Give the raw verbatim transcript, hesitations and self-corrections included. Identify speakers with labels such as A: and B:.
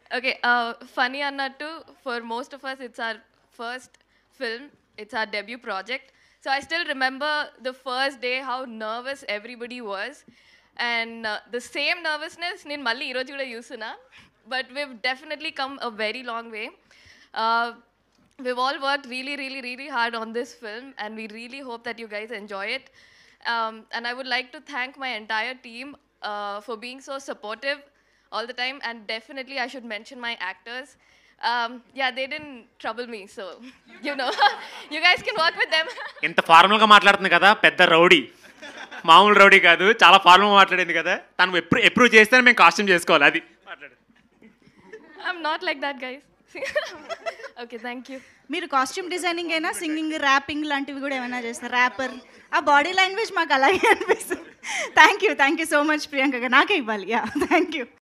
A: Okay, uh, funny annattu, for most of us, it's our first film. It's our debut project. So I still remember the first day how nervous everybody was. And uh, the same nervousness, నేను మళ్ళీ ఈరోజు కూడా చూస్తున్నా. But we've definitely come a very long way. Uh, we've all worked really, really, really hard on this film, and we really hope that you guys enjoy it. Um, and I would like to thank my entire team uh, for being so supportive all the time, and definitely I should mention my actors. Um, yeah, they didn't trouble me, so you know, you guys can work with them.
B: ఇంత ఫార్మల్గా మాట్లాడుతుంది కదా పెద్ద rowdy, మామూలు rowdy కాదు, చాలా ఫార్మల్గా మాట్లాడింది కదా. తను ఎప్పుడు ఎప్రూవ్ చేస్తే మేము కాస్ట్యూమ్ చేసుకోవాలి, అది మాట్లాడు.
A: I'm not like that, guys. Okay, thank you.
C: మీరు కాస్ట్యూమ్ డిజైనింగ్ అయినా సింగింగ్ ర్యాపింగ్ లాంటివి కూడా ఏమైనా చేస్తారు? ర్యాపర్, ఆ బాడీ లాంగ్వేజ్ మాకు అలాగే అనిపిస్తుంది. Thank you thank you so much Priyanka, నాకే ఇవ్వాలి. Yeah, thank you.